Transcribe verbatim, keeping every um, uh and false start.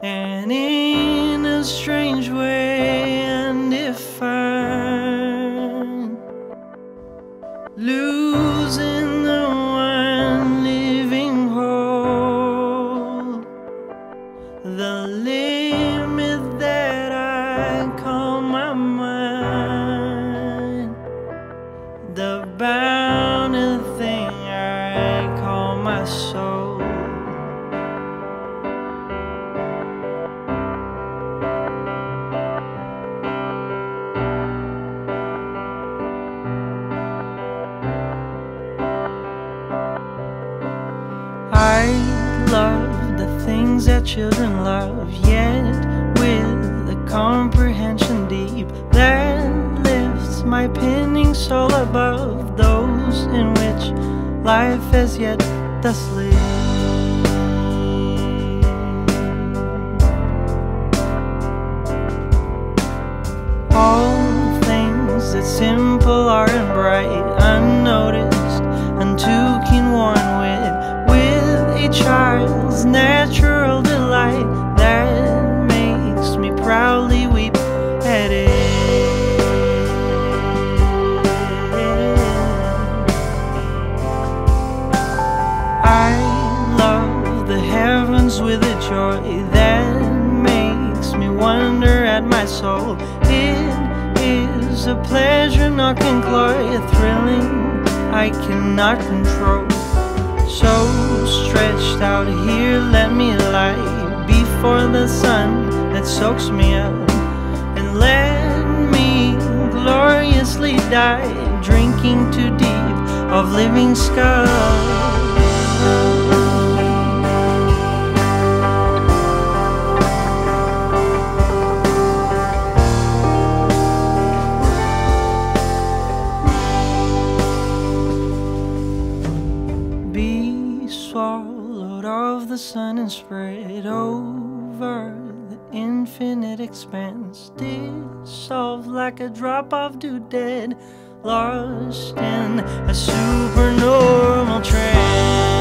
And in a strange way undefined, losing the one living whole, the limit that I call my mind, the bounded thing I call my soul. I love the things that children love, yet with a comprehension deep that lifts my pinning soul above those in which life has yet thus lived. All things that simple are and bright, unnoticed, untoo keen worn wit, a child's natural delight that makes me proudly weep at it. I love the heavens with a joy that makes me wonder at my soul. It is a pleasure not can cloy, a thrilling I cannot control. So stretched out here, let me lie before the sun that soaks me up, and let me gloriously die, drinking too deep of living sky. Swallowed of the sun and spread over the infinite expanse, dissolved like a drop of dew dead, lost in a supernormal trance.